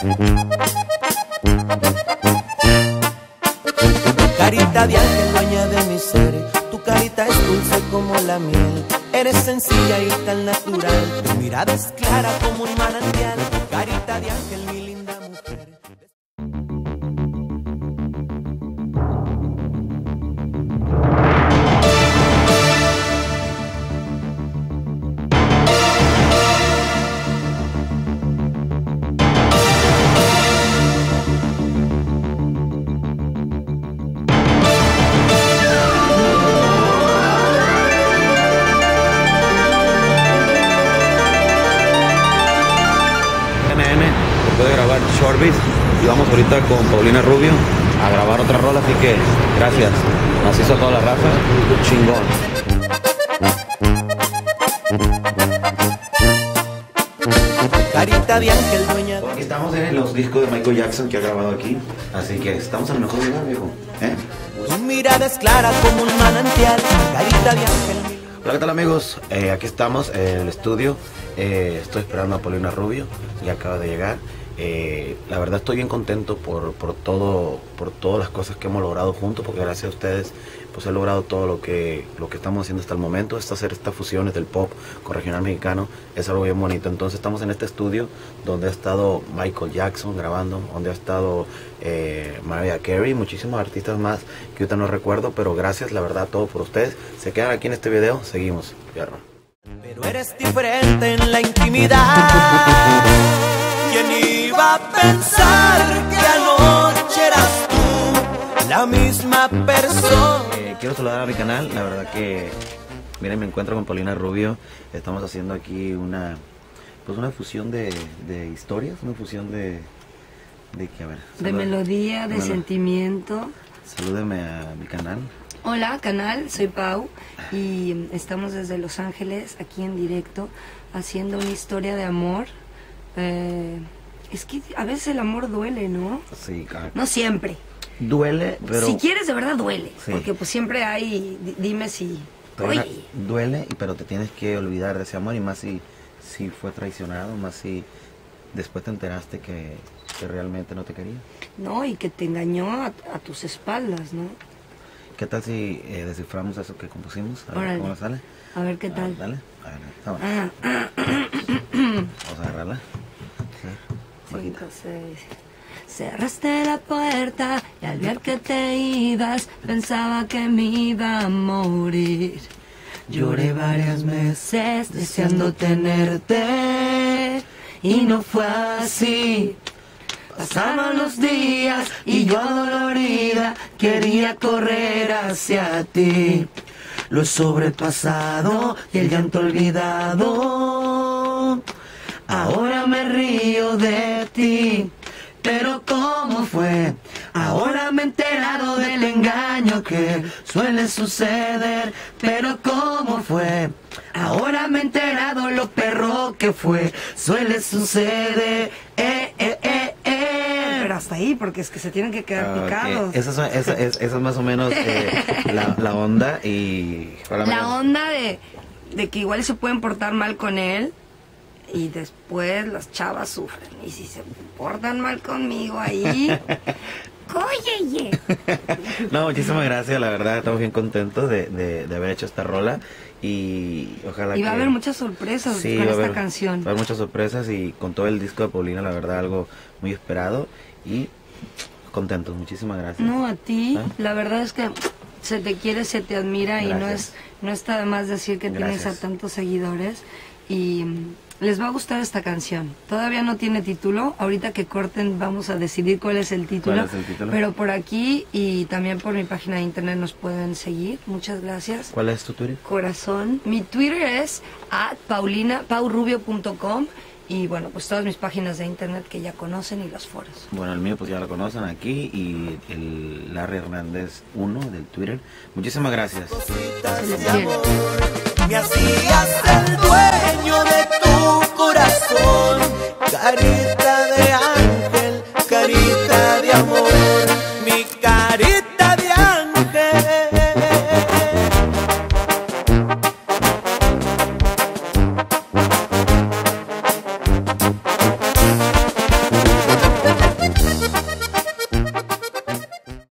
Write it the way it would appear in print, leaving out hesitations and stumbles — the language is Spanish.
Carita de ángel, dueña de mi ser, tu carita es dulce como la miel. Eres sencilla y tan natural, tu mirada es clara como un manantial. Carita de ángel, mi linda mujer. Después de grabar Shortbeat y vamos ahorita con Paulina Rubio a grabar otra rola, así que gracias, nos hizo toda la raza, chingón. Carita de ángel, dueña de... Aquí estamos en los discos de Michael Jackson que ha grabado aquí, así que estamos en el mejor lugar, viejo. Tu mirada es clara como un manantial, carita de ángel. Hola, ¿qué tal, amigos? Aquí estamos en el estudio. Estoy esperando a Paulina Rubio, ya acaba de llegar. La verdad estoy bien contento por todas las cosas que hemos logrado juntos, porque gracias a ustedes pues he logrado todo lo que estamos haciendo hasta el momento. Hacer estas fusiones del pop con regional mexicano es algo bien bonito. Entonces estamos en este estudio donde ha estado Michael Jackson grabando, donde ha estado Mariah Carey, muchísimos artistas más que ahorita no recuerdo, pero gracias la verdad a todos por ustedes. Se quedan aquí en este video, seguimos, fierro. Pero eres diferente en la intimidad. ¿Quién iba a pensar que anoche eras tú la misma persona? Quiero saludar a mi canal, la verdad que miren, me encuentro con Paulina Rubio. Estamos haciendo aquí una fusión de historias, una fusión de que, a ver, de melodía, de sentimiento. Salúdeme a mi canal. Hola canal, soy Pau y estamos desde Los Ángeles aquí en directo haciendo una historia de amor. Es que a veces el amor duele, ¿no? Sí, claro. No siempre. Duele, pero... Si quieres de verdad duele, sí. Porque pues siempre hay, dime si... Oye. Duele, pero te tienes que olvidar de ese amor, y más si fue traicionado, más si después te enteraste que realmente no te quería. No, y que te engañó a tus espaldas, ¿no? ¿Qué tal si desciframos eso que compusimos? A ver cómo sale. A ver qué tal. Dale. A ver, vamos a agarrarla. Sí. 5, 6. Cerraste la puerta y al ver que te ibas pensaba que me iba a morir. Lloré varias veces deseando tenerte y no fue así. Pasaron los días y yo adolorida quería correr hacia ti. Lo he sobrepasado y el llanto olvidado. Ahora me río de ti. Pero ¿cómo fue? Ahora me he enterado del engaño que suele suceder. Pero ¿cómo fue? Ahora me he enterado lo perro que fue. Suele suceder. Pero hasta ahí, porque es que se tienen que quedar picados. Esa es más o menos la onda. Y la onda de que igual se pueden portar mal con él. Y después las chavas sufren. Y si se portan mal conmigo ahí... ¡Cóyeye! No, muchísimas gracias, la verdad, estamos bien contentos de haber hecho esta rola. Y ojalá y va a haber muchas sorpresas con esta canción. Va a haber muchas sorpresas y con todo el disco de Paulina, la verdad, algo muy esperado. Y contentos, muchísimas gracias. No, a ti, la verdad es que se te quiere, se te admira. Gracias. Y no está de más decir que tienes a tantos seguidores. Y... les va a gustar esta canción. Todavía no tiene título. Ahorita que corten vamos a decidir cuál es el título. ¿Cuál es el título? Pero por aquí y también por mi página de internet nos pueden seguir. Muchas gracias. ¿Cuál es tu Twitter? Corazón. Mi Twitter es @paurubio.com. Y bueno, pues todas mis páginas de internet que ya conocen y los foros. Bueno, el mío pues ya lo conocen aquí, y el Larry Hernández 1 del Twitter. Muchísimas gracias. Se les quiere. Me hacías el dueño de tu corazón, carita de